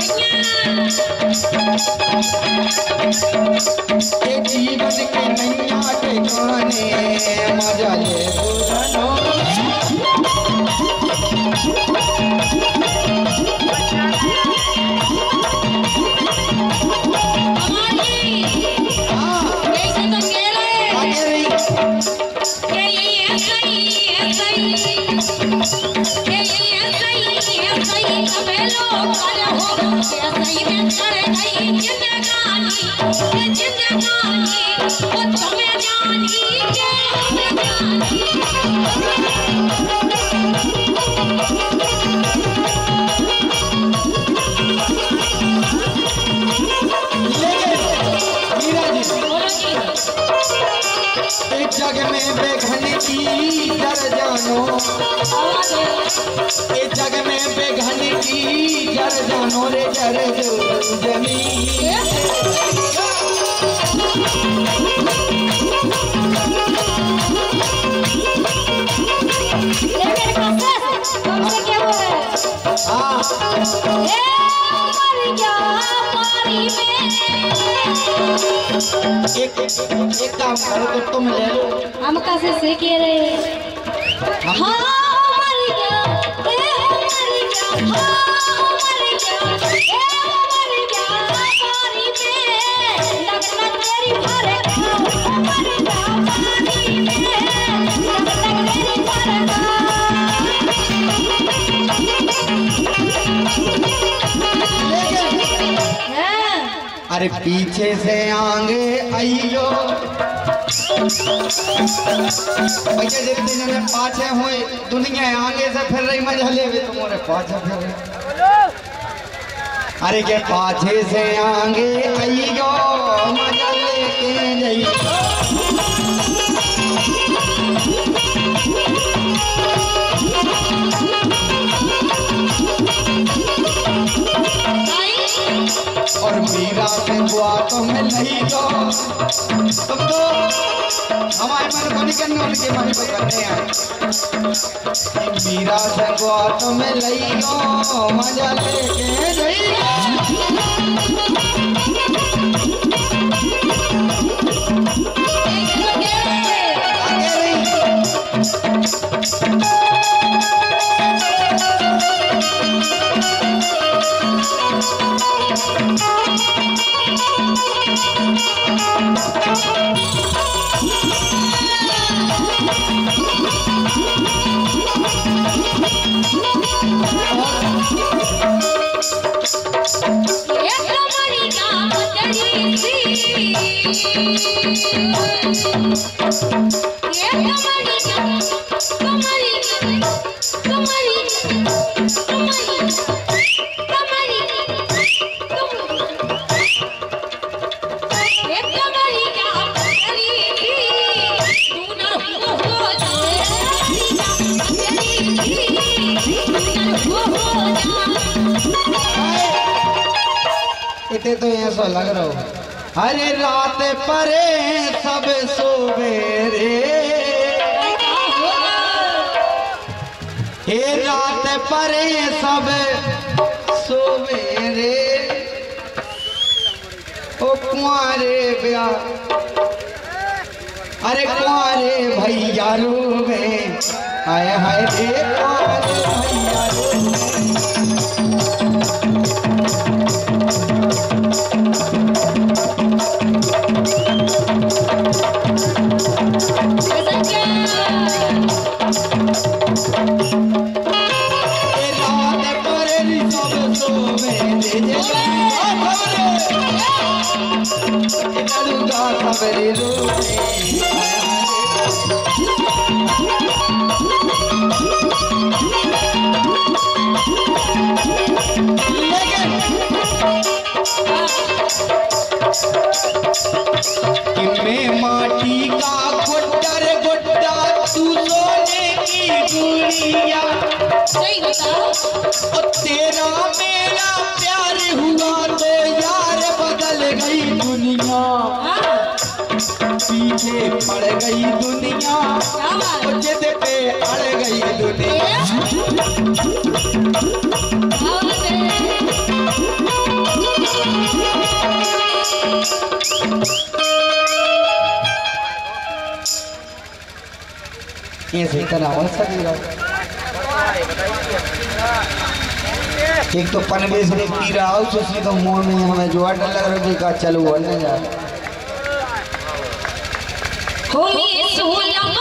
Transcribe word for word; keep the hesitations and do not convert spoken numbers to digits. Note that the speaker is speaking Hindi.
ये जीवन के नैया ठिकाने मजा ले बुझनो जग में बेघन की जर जानो ये जग में बेघन की जर जानो रे जर जो जमीन एक एक काम करो तो तुम ले लो हम कैसे सीखे रहे हाँ मर गया ए मर गया हाँ मर गया ए मर गया पानी में लगना तेरी भरे मर गया पानी में लगना तेरी भरे अरे पीछे से आगे आइयो भैया जितने जने पाछे हुए दुनिया आगे से फिर रही मजा ले तुम्हारे पाछे फिर अरे के पाछे से आगे आइयो मजा लेके जाइयो और मीरा से दुआ तो मिल नहीं तो तुम तो हमारे मन को निकलने वाले के मन को करने हैं मीरा से दुआ तो मिल नहीं तो मजा लेके जाइए इतने तो ऐसा लग रहा हो हरे रात परे सब सोवेरे हे रात परे सब सोवेरे ओ कुंवारे ब्याह अरे कुंवारे भैया रोवे हाय हाय रे कुंवारे भैया रोवे मैं माटी का गुड्डा रे गुड्डा तू सोने की गुड़िया सही बताओ और तेरा मेरा प्यार हुआ तो यार बदल गई दुनिया पीछे पड़ गई दुनिया जिद पे अड़ गई दुनिया ये से तना हो सकेगा। एक तो पनवेश में कीड़ा हो सोची तो मोड़ में हमें जो डर लग रहा है का चलो वरना जा।